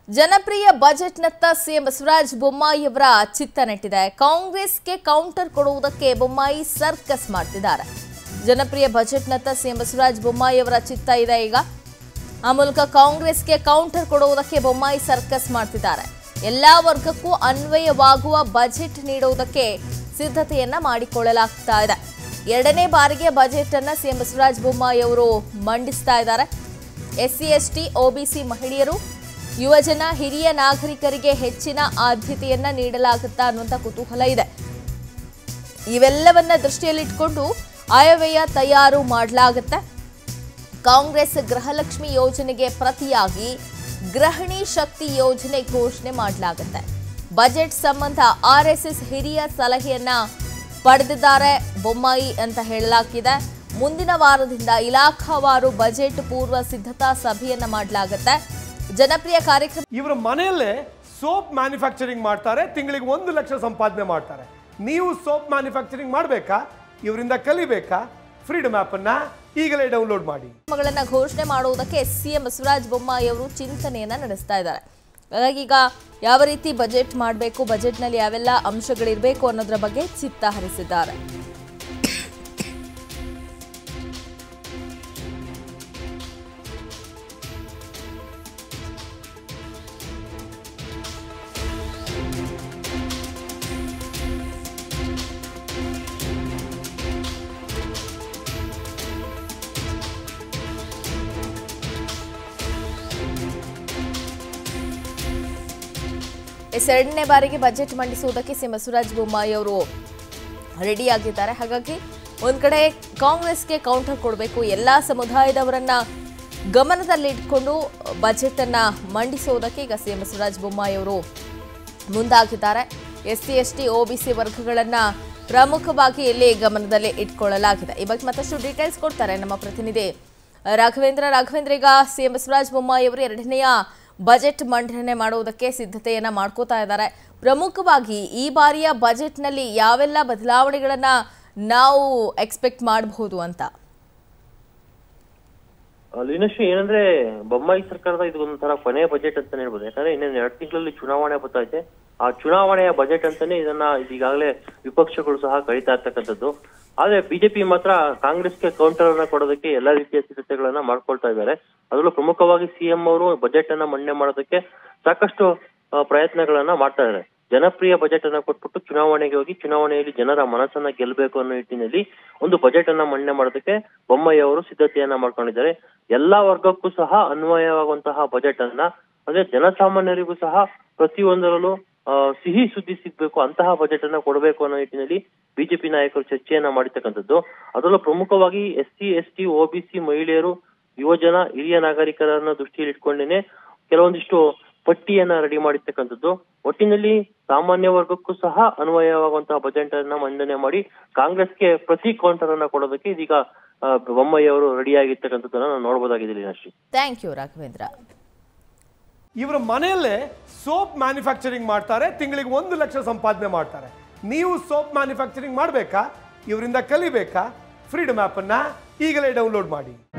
ಜನಪ್ರಿಯ ಬಜೆಟ್ನತ್ತ ಸಿಎಂ ಬಸವರಾಜ ಬೊಮ್ಮಾಯಿಯವರ ಚಿತ್ತ ನೆಟ್ಟಿದೆ. ಕಾಂಗ್ರೆಸ್ಗೆ ಕೌಂಟರ್ ಕೊಡುವುದಕ್ಕೆ ಬೊಮ್ಮಾಯಿ ಸರ್ಕಸ್ ಮಾಡ್ತಿದ್ದಾರೆ. ಜನಪ್ರಿಯ ಬಜೆಟ್ನತ್ತ ಸಿಎಂ ಬಸವರಾಜ ಬೊಮ್ಮಾಯಿಯವರ ಚಿತ್ತ ಇದೆ. ಈಗ ಆ ಮೂಲಕ ಕಾಂಗ್ರೆಸ್ಗೆ ಕೌಂಟರ್ ಕೊಡುವುದಕ್ಕೆ ಬೊಮ್ಮಾಯಿ ಸರ್ಕಸ್ ಮಾಡ್ತಿದ್ದಾರೆ. ಎಲ್ಲಾ ವರ್ಗಕ್ಕೂ ಅನ್ವಯವಾಗುವ ಬಜೆಟ್ ನೀಡುವುದಕ್ಕೆ ಸಿದ್ಧತೆಯನ್ನ ಮಾಡಿಕೊಳ್ಳಲಾಗ್ತಾ ಇದೆ. ಎರಡನೇ ಬಾರಿಗೆ ಬಜೆಟ್ ಅನ್ನ ಸಿಎಂ ಬಸವರಾಜ ಬೊಮ್ಮಾಯಿ ಅವರು ಮಂಡಿಸ್ತಾ ಇದ್ದಾರೆ. ಎಸ್ಸಿ ಎಸ್ಟಿ ಒಬಿಸಿ ಮಹಿಳೆಯರು ಯುವಜನ ಹಿರಿಯ ನಾಗರಿಕರಿಗೆ ಹೆಚ್ಚಿನ ಆದ್ಯತೆಯನ್ನ ನೀಡಲಾಗುತ್ತಾ ಅನ್ನುವಂಥ ಕುತೂಹಲ ಇದೆ. ಇವೆಲ್ಲವನ್ನ ದೃಷ್ಟಿಯಲ್ಲಿಟ್ಟುಕೊಂಡು ಆಯವ್ಯಯ ತಯಾರು ಮಾಡಲಾಗುತ್ತೆ. ಕಾಂಗ್ರೆಸ್ ಗೃಹಲಕ್ಷ್ಮಿ ಯೋಜನೆಗೆ ಪ್ರತಿಯಾಗಿ ಗೃಹಿಣಿ ಶಕ್ತಿ ಯೋಜನೆ ಘೋಷಣೆ ಮಾಡಲಾಗುತ್ತೆ. ಬಜೆಟ್ ಸಂಬಂಧ ಆರ್ಎಸ್ಎಸ್ ಹಿರಿಯ ಸಲಹೆಯನ್ನ ಪಡೆದಿದ್ದಾರೆ ಬೊಮ್ಮಾಯಿ ಅಂತ ಹೇಳಲಾಗಿದೆ. ಮುಂದಿನ ವಾರದಿಂದ ಇಲಾಖಾವಾರು ಬಜೆಟ್ ಪೂರ್ವ ಸಿದ್ಧತಾ ಸಭೆಯನ್ನ ಮಾಡಲಾಗುತ್ತೆ. ಜನಪ್ರಿಯ ಕಾರ್ಯಕ್ರಮ. ಇವರ ಮನೆಯಲ್ಲೇ ಸೋಪ್ ಮ್ಯಾನುಫ್ಯಾಕ್ಚರಿಂಗ್ ಮಾಡ್ತಾರೆ. ತಿಂಗಳಿಗೆ 1 ಲಕ್ಷ ಸಂಪಾದನೆ ಮಾಡ್ತಾರೆ. ನೀವು ಸೋಪ್ ಮ್ಯಾನುಫ್ಯಾಕ್ಚರಿಂಗ್ ಮಾಡಬೇಕಾ? ಇವರಿಂದ ಕಲಿಬೇಕಾ? ಫ್ರೀಡಮ್ ಆಪ್ ಅನ್ನ ಈಗಲೇ ಡೌನ್ಲೋಡ್ ಮಾಡಿ. ಗಳನ್ನ ಘೋಷಣೆ ಮಾಡುವುದಕ್ಕೆ ಸಿಎಂ ಬಸವರಾಜ ಬೊಮ್ಮಾಯಿ ಅವರು ಚಿಂತನೆಯನ್ನ ನಡೆಸ್ತಾ ಇದ್ದಾರೆ. ಹಾಗಾಗಿ ಈಗ ಯಾವ ರೀತಿ ಬಜೆಟ್ ಮಾಡಬೇಕು, ಬಜೆಟ್ನಲ್ಲಿ ಯಾವೆಲ್ಲ ಅಂಶಗಳಿರಬೇಕು ಅನ್ನೋದ್ರ ಬಗ್ಗೆ ಚಿತ್ತ ಹರಿಸಿದ್ದಾರೆ. ಎರಡನೇ ಬಾರಿಗೆ ಬಜೆಟ್ ಮಂಡಿಸುವುದಕ್ಕೆ ಸಿಎಂ ಬಸವರಾಜ ಬೊಮ್ಮಾಯಿ ಅವರು ರೆಡಿ ಆಗಿದ್ದಾರೆ. ಹಾಗಾಗಿ ಒಂದ್ ಕಡೆ ಕಾಂಗ್ರೆಸ್ಗೆ ಕೌಂಟರ್ ಕೊಡಬೇಕು, ಎಲ್ಲಾ ಸಮುದಾಯದವರನ್ನ ಗಮನದಲ್ಲಿಟ್ಕೊಂಡು ಬಜೆಟ್ ಅನ್ನ ಮಂಡಿಸುವುದಕ್ಕೆ ಈಗ ಸಿಎಂ ಬಸವರಾಜ ಬೊಮ್ಮಾಯಿ ಅವರು ಮುಂದಾಗಿದ್ದಾರೆ. ಎಸ್ಸಿ ಎಸ್ಟಿ ಒಬಿಸಿ ವರ್ಗಗಳನ್ನ ಪ್ರಮುಖವಾಗಿ ಇಲ್ಲಿ ಗಮನದಲ್ಲಿ ಇಟ್ಕೊಳ್ಳಲಾಗಿದೆ. ಈ ಬಗ್ಗೆ ಮತ್ತಷ್ಟು ಡೀಟೇಲ್ಸ್ ಕೊಡ್ತಾರೆ ನಮ್ಮ ಪ್ರತಿನಿಧಿ ರಾಘವೇಂದ್ರ. ಈಗ ಸಿಎಂ ಬಸವರಾಜ ಬೊಮ್ಮಾಯಿ ಅವರು ಎರಡನೆಯ ಬಜೆಟ್ ಮಂಡನೆ ಮಾಡುವುದಕ್ಕೆ ಸಿದ್ಧತೆಯನ್ನ ಮಾಡ್ಕೋತಾ ಇದ್ದಾರೆ. ಪ್ರಮುಖವಾಗಿ ಈ ಬಾರಿಯ ಬಜೆಟ್ನಲ್ಲಿ ಯಾವೆಲ್ಲ ಬದಲಾವಣೆಗಳನ್ನ ನಾವು ಎಕ್ಸ್ಪೆಕ್ಟ್ ಮಾಡಬಹುದು ಅಂತ? ಲೀನಶ್ರೀ, ಏನಂದ್ರೆ ಬೊಮ್ಮಾಯಿ ಸರ್ಕಾರದ ಇದು ಒಂಥರ ಕೊನೆಯ ಬಜೆಟ್ ಅಂತಾನೆ ಹೇಳ್ಬೋದು. ಯಾಕಂದ್ರೆ ಇನ್ನೇನು 2 ತಿಂಗಳಲ್ಲಿ ಚುನಾವಣೆ ಬರ್ತಾ ಆ ಚುನಾವಣೆಯ ಬಜೆಟ್ ಅಂತಾನೆ ಈಗಾಗಲೇ ವಿಪಕ್ಷಗಳು ಸಹ ಕರೀತಾ ಇರ್ತಕ್ಕಂಥದ್ದು. ಆದ್ರೆ ಬಿಜೆಪಿ ಮಾತ್ರ ಕಾಂಗ್ರೆಸ್ಗೆ ಕೌಂಟರ್ ಅನ್ನ ಕೊಡೋದಕ್ಕೆ ಎಲ್ಲಾ ರೀತಿಯ ಸಿದ್ಧತೆಗಳನ್ನ ಮಾಡ್ಕೊಳ್ತಾ ಇದ್ದಾರೆ. ಅದರಲ್ಲೂ ಪ್ರಮುಖವಾಗಿ ಸಿಎಂ ಅವರು ಬಜೆಟ್ ಅನ್ನ ಮಂಡನೆ ಮಾಡೋದಕ್ಕೆ ಸಾಕಷ್ಟು ಪ್ರಯತ್ನಗಳನ್ನ ಮಾಡ್ತಾ ಇದ್ದಾರೆ. ಜನಪ್ರಿಯ ಬಜೆಟ್ ಅನ್ನ ಕೊಟ್ಬಿಟ್ಟು ಚುನಾವಣೆಗೆ ಹೋಗಿ ಚುನಾವಣೆಯಲ್ಲಿ ಜನರ ಮನಸ್ಸನ್ನ ಗೆಲ್ಲಬೇಕು ಅನ್ನೋ ನಿಟ್ಟಿನಲ್ಲಿ ಒಂದು ಬಜೆಟ್ ಅನ್ನ ಮಂಡನೆ ಮಾಡೋದಕ್ಕೆ ಬೊಮ್ಮಾಯಿ ಅವರು ಸಿದ್ಧತೆಯನ್ನ ಮಾಡ್ಕೊಂಡಿದ್ದಾರೆ. ಎಲ್ಲಾ ವರ್ಗಕ್ಕೂ ಸಹ ಅನ್ವಯವಾಗುವಂತಹ ಬಜೆಟ್ ಅನ್ನ, ಅಂದ್ರೆ ಜನಸಾಮಾನ್ಯರಿಗೂ ಸಹ ಪ್ರತಿಯೊಂದರಲ್ಲೂ ಸಿಹಿ ಸುದ್ದಿ ಸಿಗ್ಬೇಕು ಅಂತಹ ಬಜೆಟ್ ಅನ್ನ ಕೊಡಬೇಕು ಅನ್ನೋ ನಿಟ್ಟಿನಲ್ಲಿ ಬಿಜೆಪಿ ನಾಯಕರು ಚರ್ಚೆಯನ್ನ ಮಾಡಿರ್ತಕ್ಕಂಥದ್ದು. ಅದರಲ್ಲೂ ಪ್ರಮುಖವಾಗಿ ಎಸ್ಸಿ ಎಸ್ಟಿ ಒಬಿಸಿ ಮಹಿಳೆಯರು ಯುವಜನ ಹಿರಿಯ ನಾಗರಿಕರನ್ನ ದೃಷ್ಟಿಯಲ್ಲಿ ಇಟ್ಕೊಂಡೇನೆ ಕೆಲವೊಂದಿಷ್ಟು ಪಟ್ಟಿಯನ್ನ ರೆಡಿ ಮಾಡಿರ್ತಕ್ಕಂಥದ್ದು. ಒಟ್ಟಿನಲ್ಲಿ ಸಾಮಾನ್ಯ ವರ್ಗಕ್ಕೂ ಸಹ ಅನ್ವಯವಾಗುವಂತಹ ಬಜೆಟ್ ಅನ್ನ ಮಂಡನೆ ಮಾಡಿ ಕಾಂಗ್ರೆಸ್ಗೆ ಪ್ರತಿ ಕೌಂಟರ್ ಅನ್ನ ಕೊಡೋದಕ್ಕೆ ಇದೀಗ ಬೊಮ್ಮಾಯಿ ಅವರು ರೆಡಿ ಆಗಿರ್ತಕ್ಕಂಥದ್ದನ್ನ ನಾವು ನೋಡಬಹುದಾಗಿದೆ. ಅಷ್ಟೇ. Thank you Raghavendra. ಇವರ ಮನೆಯಲ್ಲೇ ಸೋಪ್ ಮ್ಯಾನುಫ್ಯಾಕ್ಚರಿಂಗ್ ಮಾಡ್ತಾರೆ. ತಿಂಗಳಿಗೆ 1 ಲಕ್ಷ ಸಂಪಾದನೆ ಮಾಡ್ತಾರೆ. ನೀವು ಸೋಪ್ ಮ್ಯಾನುಫ್ಯಾಕ್ಚರಿಂಗ್ ಮಾಡಬೇಕಾ? ಇವರಿಂದ ಕಲಿಬೇಕಾ? ಫ್ರೀಡಮ್ ಆಪ್ ಅನ್ನ ಈಗಲೇ ಡೌನ್ಲೋಡ್ ಮಾಡಿ.